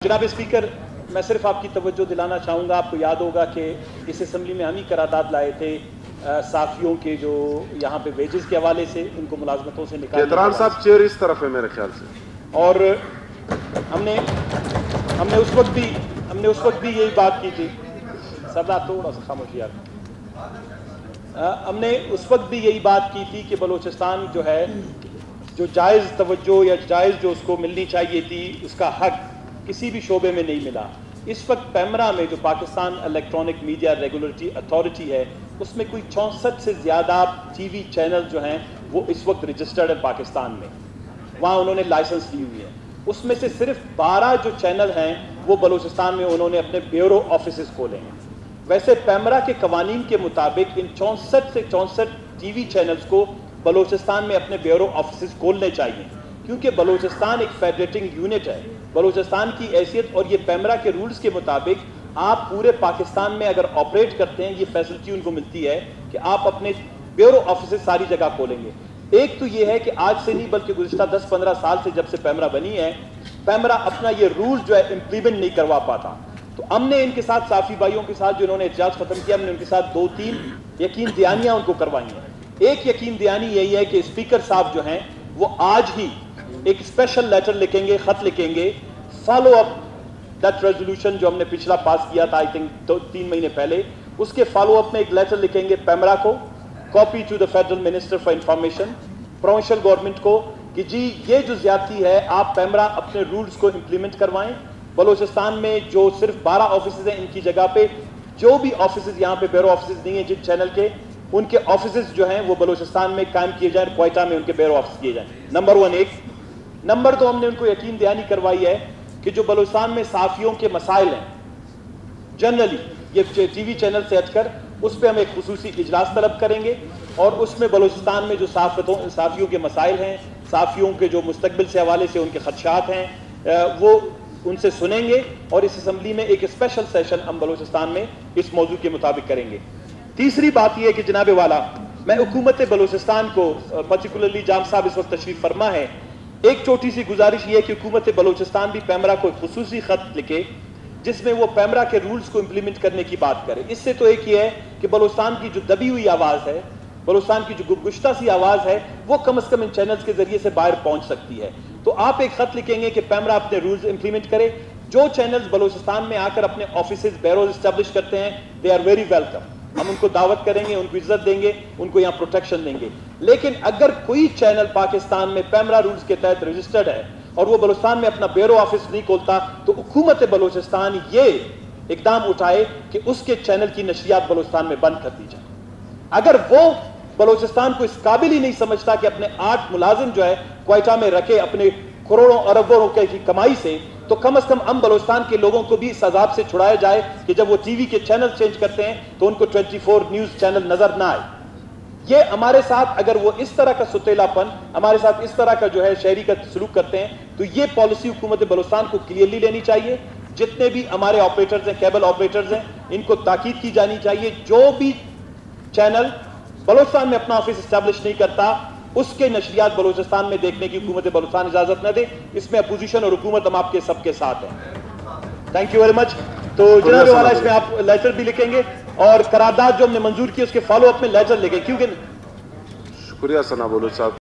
जनाब स्पीकर, मैं सिर्फ आपकी तवज्जो दिलाना चाहूँगा, आपको याद होगा कि इस असम्बली में हम ही करारदाद लाए थे साफियों के जो यहाँ पे वेजेस के हवाले से उनको मुलाजमतों से निकालने। केतरान साहब चेयर इस तरफ है मेरे ख्याल से। और हमने उस वक्त भी यही बात की थी। सरदार थोड़ा सा खामोश यार। हमने उस वक्त भी यही बात की थी कि बलूचिस्तान जो है, जो जायज़ तवज्जो या जायज़ जो उसको मिलनी चाहिए थी, उसका हक किसी भी शोबे में नहीं मिला। इस वक्त पैमरा में जो Pakistan electronic media regulatory authority है, उसमें कोई 64 से ज़्यादा टीवी चैनल जो हैं वो इस वक्त रजिस्टर्ड है पाकिस्तान में, वहाँ उन्होंने लाइसेंस ली हुई है। उसमें से सिर्फ 12 जो चैनल हैं वो बलूचिस्तान में उन्होंने अपने ब्यूरो ऑफिस खोले हैं। वैसे पैमरा के कवानीन के मुताबिक इन 64 से 64 टीवी चैनल्स को बलूचिस्तान में अपने ब्यूरो ऑफिस खोलने चाहिए, क्योंकि बलूचिस्तान एक फेडरेटिंग यूनिट है। बलूचिस्तान की हैसियत और ये पैमरा के रूल्स के मुताबिक आप पूरे पाकिस्तान में अगर ऑपरेट करते हैं, ये फैसिलिटी उनको मिलती है कि आप अपने ब्यूरो ऑफिस सारी जगह खोलेंगे। एक तो ये है कि आज से नहीं बल्कि गुज़िश्ता 10-15 साल से जब से पैमरा बनी है, पैमरा अपना ये रूल जो है इम्प्लीमेंट नहीं करवा पाता। तो हमने इनके साथ साफी भाइयों के साथ जिन्होंने एहतजाज खत्म किया, हमने उनके साथ 2-3 यकीन दयानियां उनको करवाई हैं। एक यकीन दयानी यही है कि स्पीकर साहब जो हैं वो आज ही एक स्पेशल लेटर लिखेंगे, खत लिखेंगे, फॉलो अप दैट रेजोल्यूशन जो हमने पिछला पास किया था आई थिंक 2-3 महीने पहले, उसके फॉलो अप में एक लेटर लिखेंगे पैमरा को, copy to the federal minister for information, provincial government को, कि जी ये जो ज्यादती है आप पैमरा अपने रूल्स को इंप्लीमेंट करवाएं। बलूचिस्तान में जो सिर्फ 12 ऑफिस हैं, इनकी जगह पे जो भी ऑफिस यहाँ पे ब्यूरो ऑफिस नहीं है जिन चैनल के, उनके ऑफिस जो हैं वो बलूचिस्तान में कायम किए जाएं, क्वेटा में उनके ब्यूरो ऑफिस किए जाएं। नंबर 1 एक। नंबर 2 हमने उनको यकीन दयानी करवाई है कि जो बलूचिस्तान में साफियों के मसाइल हैं, जनरली ये टीवी चैनल से हटकर उस पर हम एक खुसूसी इजलास तलब करेंगे और उसमें बलूचिस्तान में जो साफियों के मसाइल हैं, साफियों के जो मुस्तकबिल से हवाले से उनके खदशात हैं, वो उनसे सुनेंगे और इस असम्बली में एक स्पेशल सेशन हम बलूचिस्तान में इस मौजू के मुताबिक करेंगे। तीसरी बात यह है कि जनाब वाला, मैं हुकूमत बलूचिस्तान को, पर्टिकुलरली जाम साहब इस वक्त तशरीफ फरमा है, एक छोटी सी गुजारिश ये है कि हुकूमत बलूचिस्तान भी पैमरा को एक खुसूसी खत लिखे जिसमें वो पैमरा के रूल्स को इंप्लीमेंट करने की बात करे। इससे तो एक ये है कि बलूचिस्तान की जो दबी हुई आवाज़ है, बलूचिस्तान की जो गुमगुश्ता सी आवाज़ है, वो कम से कम इन चैनल्स के जरिए से बाहर पहुंच सकती है। तो आप एक खत लिखेंगे कि पैमरा अपने रूल्स इंप्लीमेंट करे। जो चैनल्स बलूचिस्तान में आकर अपने ऑफिस बैरोज एस्टेब्लिश करते हैं, दे आर वेरी वेलकम। हम उनको दावत करेंगे, उनको इज्जत देंगे, उनको यहाँ प्रोटेक्शन देंगे। लेकिन अगर कोई चैनल पाकिस्तान में पैमरा रूल्स के तहत रजिस्टर्ड है और वो बलूचिस्तान में अपना ब्यूरो ऑफिस नहीं खोलता, तो हुकूमत बलूचिस्तान ये इकदाम उठाए कि उसके चैनल की नशरियात बलूचिस्तान में बंद कर दी जाए। अगर वो बलूचिस्तान को इस काबिल ही नहीं समझता कि अपने 8 मुलाजिम जो है क्वेटा में रखे अपने करोड़ों अरबों रुपए की कमाई से, तो कम से कम हम बलूचिस्तान के लोगों को भी इस अजाब से छुड़ाया जाए कि जब वो टीवी के चैनल चेंज करते हैं तो उनको 24 न्यूज चैनल नजर ना आए। ये हमारे साथ अगर वो इस तरह का सुतेलापन, हमारे साथ इस तरह का जो है शहरी का सलूक करते हैं, तो ये पॉलिसी हुकूमत बलूचिस्तान को क्लियरली लेनी चाहिए। जितने भी हमारे ऑपरेटर्स हैं, केबल ऑपरेटर्स हैं, इनको ताकीद की जानी चाहिए, जो भी चैनल बलूचिस्तान में अपना ऑफिस एस्टैब्लिश नहीं करता उसके नशरियात बलूचिस्तान में देखने की हुकूमत बलूचिस्तान इजाजत न दे। इसमें अपोजिशन और हुकूमत हम आपके सबके साथ हैं। Thank you very much. तो जनाब वाला, इसमें आप लेटर भी लिखेंगे और करारदाद जो हमने मंजूर की उसके फॉलो अप में लेटर लिखेंगे, क्योंकि शुक्रिया सना बोलो साहब।